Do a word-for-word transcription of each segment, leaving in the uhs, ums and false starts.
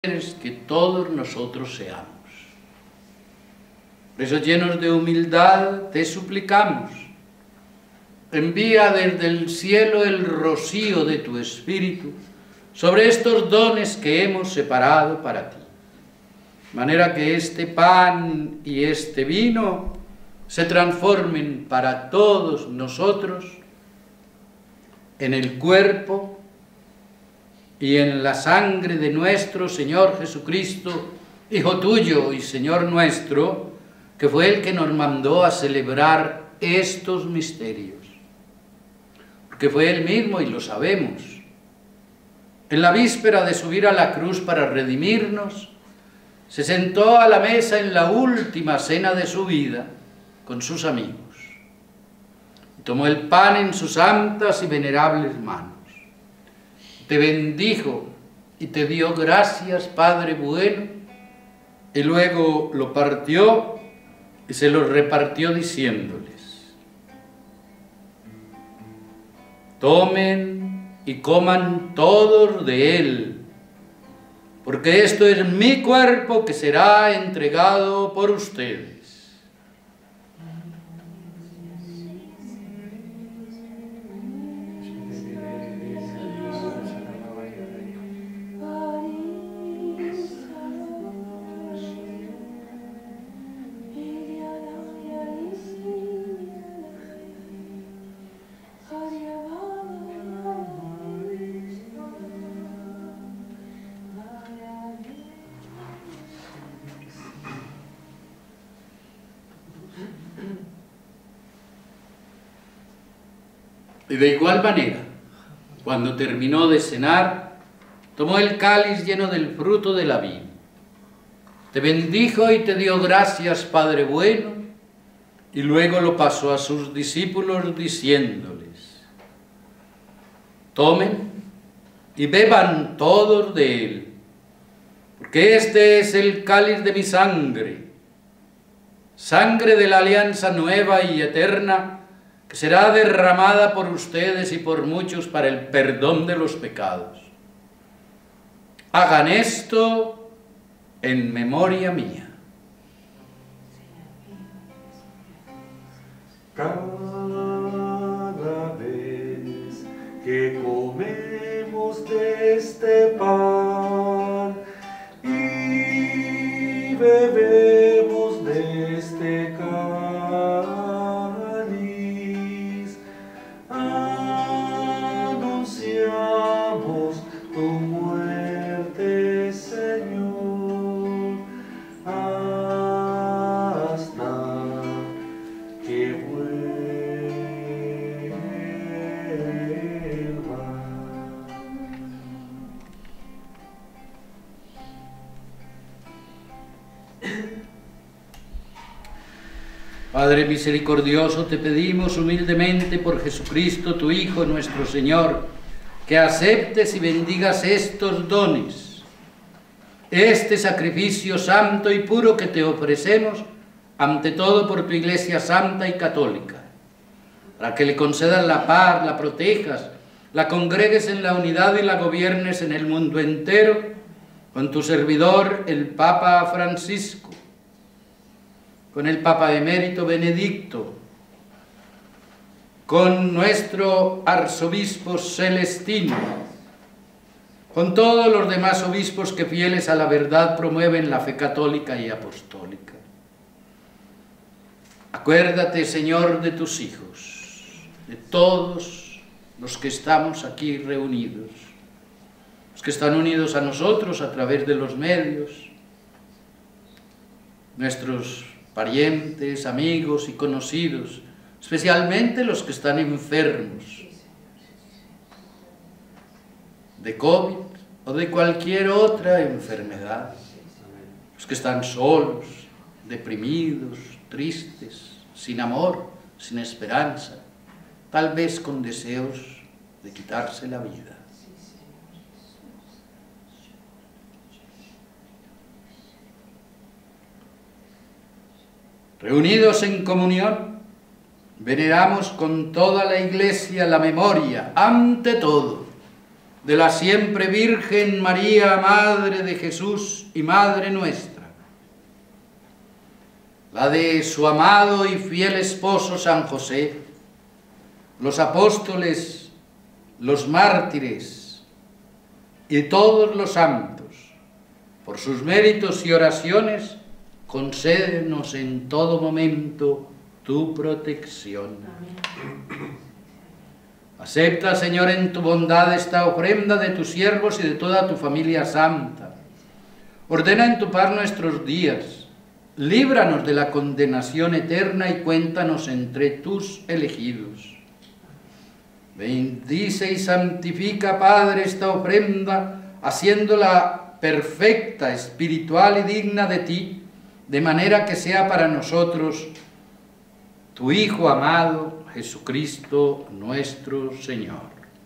que todos nosotros seamos. Por eso, llenos de humildad, te suplicamos, envía desde el cielo el rocío de tu Espíritu sobre estos dones que hemos separado para ti, de manera que este pan y este vino se transformen para todos nosotros en el cuerpo y en la sangre de nuestro Señor Jesucristo, Hijo tuyo y Señor nuestro, que fue el que nos mandó a celebrar estos misterios. Porque fue Él mismo, y lo sabemos, en la víspera de subir a la cruz para redimirnos, se sentó a la mesa en la última cena de su vida con sus amigos. Y tomó el pan en sus santas y venerables manos. Te bendijo y te dio gracias, Padre bueno, y luego lo partió y se lo repartió diciéndoles: tomen y coman todos de él, porque esto es mi cuerpo que será entregado por ustedes. Y de igual manera, cuando terminó de cenar, tomó el cáliz lleno del fruto de la vid. Te bendijo y te dio gracias, Padre bueno, y luego lo pasó a sus discípulos diciéndoles: tomen y beban todos de él, porque este es el cáliz de mi sangre, sangre de la alianza nueva y eterna, que será derramada por ustedes y por muchos para el perdón de los pecados. Hagan esto en memoria mía. Cada vez que comemos de este pan y bebemos de este cáliz, anunciamos tu muerte, Señor, hasta que vuelva. Padre misericordioso, te pedimos humildemente por Jesucristo, tu Hijo, nuestro Señor, que aceptes y bendigas estos dones, este sacrificio santo y puro que te ofrecemos, ante todo por tu Iglesia santa y católica, para que le concedas la paz, la protejas, la congregues en la unidad y la gobiernes en el mundo entero, con tu servidor, el Papa Francisco, con el Papa Emérito Benedicto, con nuestro arzobispo Celestino, con todos los demás obispos que fieles a la verdad promueven la fe católica y apostólica. Acuérdate, Señor, de tus hijos, de todos los que estamos aquí reunidos, los que están unidos a nosotros a través de los medios, nuestros parientes, amigos y conocidos, especialmente los que están enfermos de COVID o de cualquier otra enfermedad, los que están solos, deprimidos, tristes, sin amor, sin esperanza, tal vez con deseos de quitarse la vida. Reunidos en comunión, veneramos con toda la Iglesia la memoria, ante todo, de la siempre Virgen María, Madre de Jesús y Madre nuestra, la de su amado y fiel esposo San José, los apóstoles, los mártires y todos los santos, por sus méritos y oraciones, concédenos en todo momento tu protección. Amén. Acepta, Señor, en tu bondad esta ofrenda de tus siervos y de toda tu familia santa. Ordena en tu paz nuestros días. Líbranos de la condenación eterna y cuéntanos entre tus elegidos. Bendice y santifica, Padre, esta ofrenda, haciéndola perfecta, espiritual y digna de ti, de manera que sea para nosotros tu Hijo amado, Jesucristo nuestro Señor.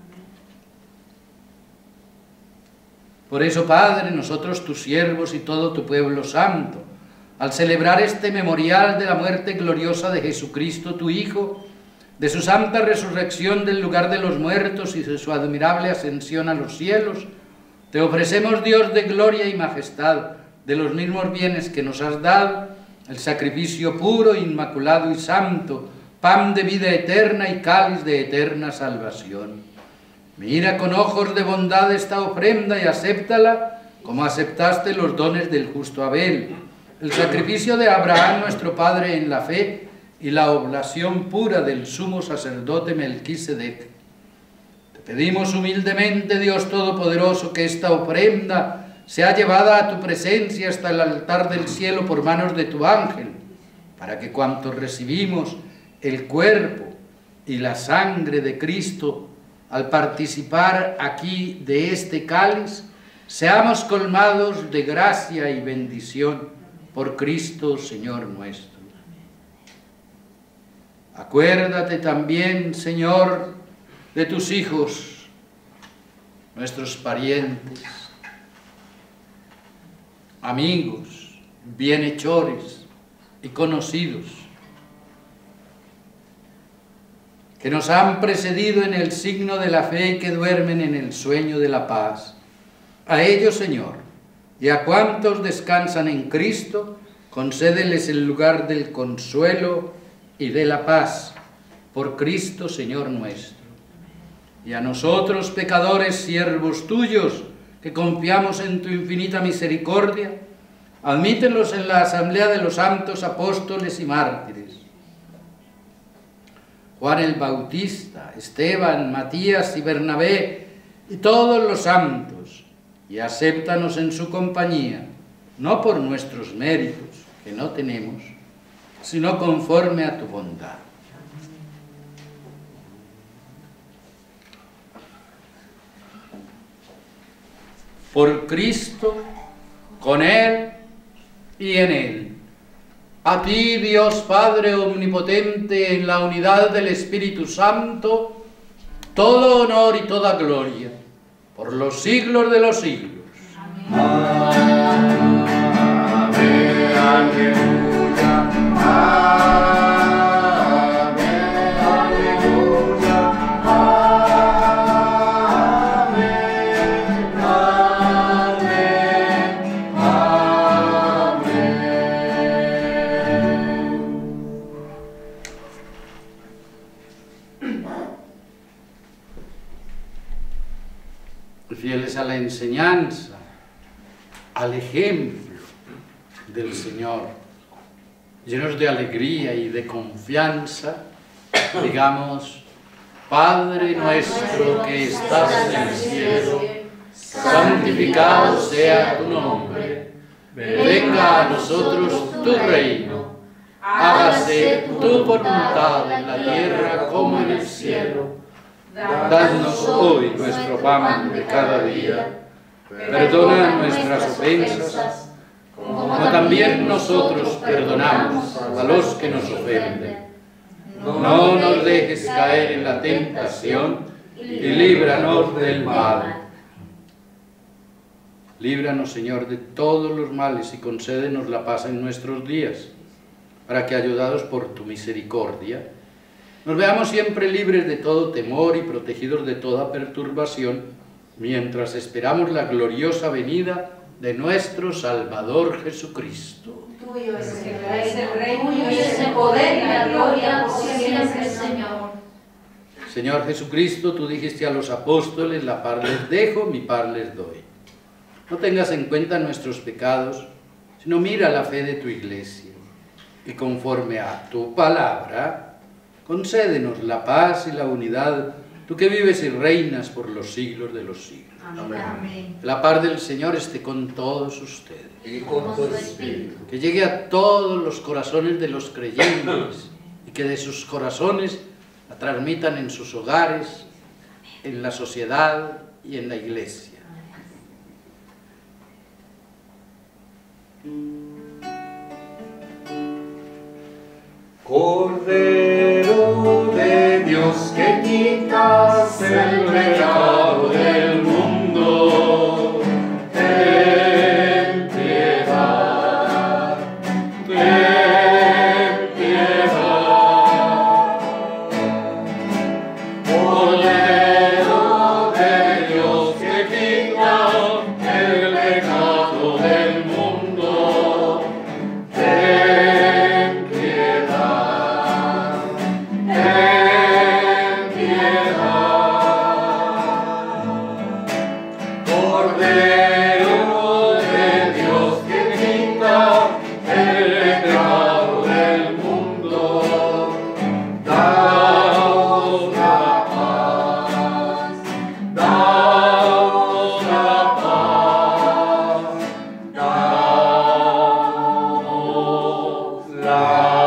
Por eso, Padre, nosotros tus siervos y todo tu pueblo santo, al celebrar este memorial de la muerte gloriosa de Jesucristo, tu Hijo, de su santa resurrección del lugar de los muertos y de su admirable ascensión a los cielos, te ofrecemos, Dios de gloria y majestad, de los mismos bienes que nos has dado, el sacrificio puro, inmaculado y santo, pan de vida eterna y cáliz de eterna salvación. Mira con ojos de bondad esta ofrenda y acéptala como aceptaste los dones del justo Abel, el sacrificio de Abraham nuestro padre en la fe y la oblación pura del sumo sacerdote Melquisedec. Te pedimos humildemente, Dios Todopoderoso, que esta ofrenda sea llevada a tu presencia hasta el altar del cielo por manos de tu ángel, para que cuantos recibimos el cuerpo y la sangre de Cristo, al participar aquí de este cáliz, seamos colmados de gracia y bendición por Cristo Señor nuestro. Acuérdate también, Señor, de tus hijos, nuestros parientes, amigos, bienhechores y conocidos, que nos han precedido en el signo de la fe y que duermen en el sueño de la paz. A ellos, Señor, y a cuantos descansan en Cristo, concédeles el lugar del consuelo y de la paz, por Cristo Señor nuestro. Y a nosotros, pecadores, siervos tuyos, que confiamos en tu infinita misericordia, admítelos en la asamblea de los santos apóstoles y mártires, Juan el Bautista, Esteban, Matías y Bernabé, y todos los santos, y acéptanos en su compañía, no por nuestros méritos, que no tenemos, sino conforme a tu bondad. Por Cristo, con Él y en Él. A ti, Dios Padre Omnipotente, en la unidad del Espíritu Santo, todo honor y toda gloria, por los siglos de los siglos. Amén. Amén. Aleluya. Amén. Aleluya. Amén. Amén. Amén. Fieles a la enseñanza, al ejemplo del Señor, llenos de alegría y de confianza, digamos: Padre nuestro que estás en el cielo, santificado sea tu nombre, venga a nosotros tu reino, hágase tu voluntad en la tierra como en el cielo. Danos hoy nuestro pan de cada día. Perdona nuestras ofensas, como también nosotros perdonamos a los que nos ofenden. No nos dejes caer en la tentación y líbranos del mal. Líbranos, Señor, de todos los males y concédenos la paz en nuestros días, para que, ayudados por tu misericordia, nos veamos siempre libres de todo temor y protegidos de toda perturbación, mientras esperamos la gloriosa venida de nuestro Salvador Jesucristo. Tuyo es el reino, tuyo es el poder y la gloria por siempre, Señor. Señor Jesucristo, tú dijiste a los apóstoles, la paz les dejo, mi paz les doy. No tengas en cuenta nuestros pecados, sino mira la fe de tu Iglesia. Y conforme a tu palabra, concédenos la paz y la unidad, tú que vives y reinas por los siglos de los siglos. Amén. La paz del Señor esté con todos ustedes. Y con tu espíritu. Que llegue a todos los corazones de los creyentes y que de sus corazones la transmitan en sus hogares, en la sociedad y en la Iglesia. Cordero de Dios, que quitas el pecado del mundo, ten piedad, ten piedad. Cordero de Dios, que quitas el pecado del mundo, ten piedad, ten piedad. Cordero de Dios, que quita el pecado del mundo, daos la paz, daos la paz, daos la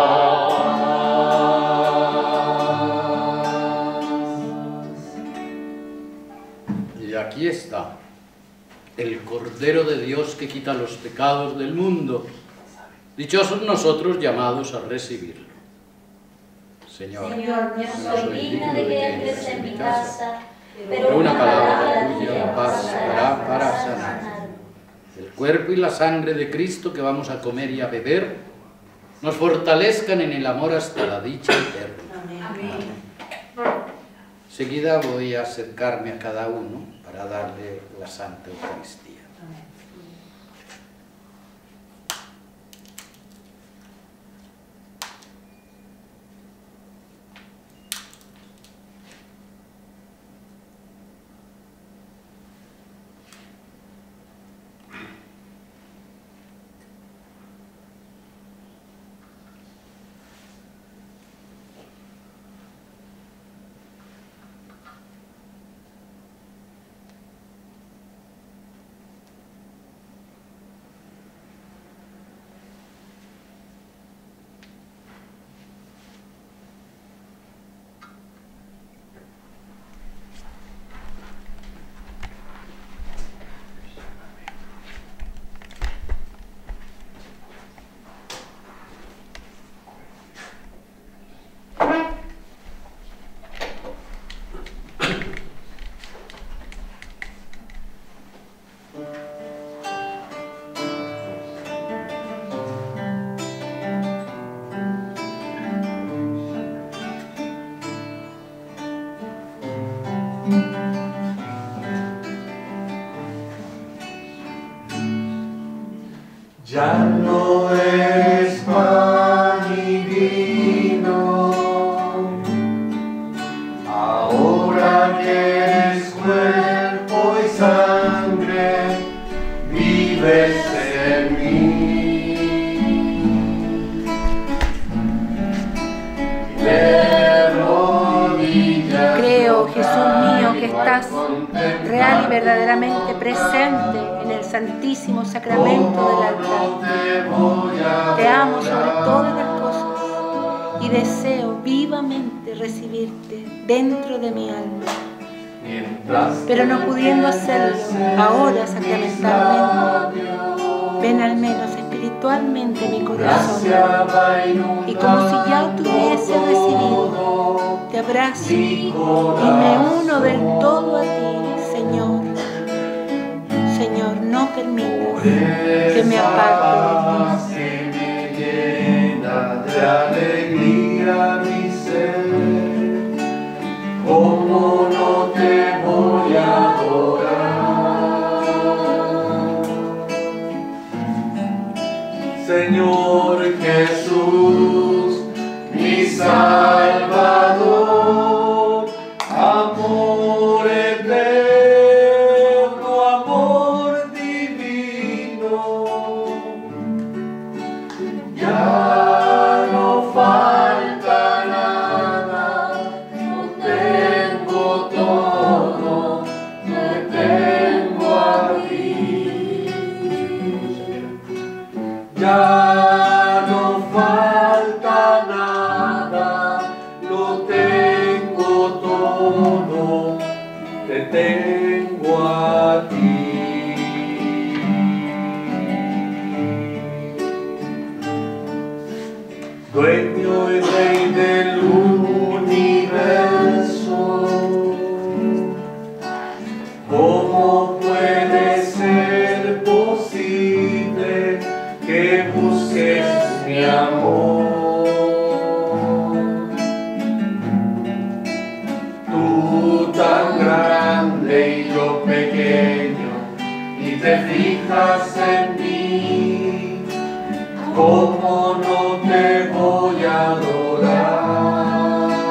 paz. Y aquí está, el Cordero de Dios que quita los pecados del mundo. Dichosos nosotros llamados a recibirlo. Señor, Señor, no soy digna de que entres en mi casa, pero pero una una palabra palabra tuya bastará para sanar. El cuerpo y la sangre de Cristo que vamos a comer y a beber nos fortalezcan en el amor hasta la dicha eterna. Amén. Seguida voy a acercarme a cada uno para darle la Santa Eucaristía. Ya no es pan y vino, ahora que eres cuerpo y sangre, vives en mí. De rodillas Creo, Jesús mío, que estás real y verdaderamente presente en el santísimo sacramento del altar. Te amo sobre todas las cosas y deseo vivamente recibirte dentro de mi alma. Pero no pudiendo hacerlo ahora sacramentalmente, ven al menos espiritualmente mi corazón, y como si ya te hubiese recibido, te abrazo y me uno del todo a ti, Señor. Señor, no permitas que me aparte de ti. me llena de alegría mi ser, ¿cómo no te voy a adorar? Señor Jesús, mi Salvador, amor eterno, amor divino, ya no falta nada, lo tengo todo, te tengo a ti. Ya no falta nada, lo tengo todo, te tengo a ti. Dueño y Rey del universo, ¿cómo puede ser posible que busques mi amor? Tú tan grande y yo pequeño, y te fijas en mí, ¿cómo no te voy a adorar?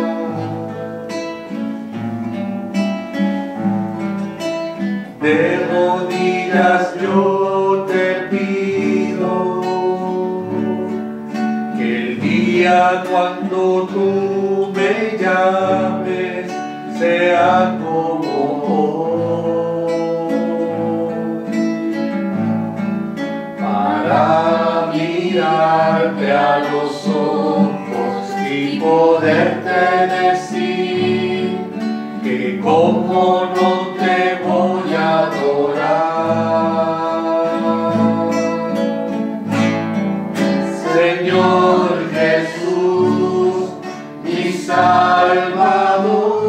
De rodillas yo te pido que el día cuando tú me llames sea como hoy, para mirarte a los ojos y poderte decir que como no te voy a adorar. Señor Jesús, mi Salvador,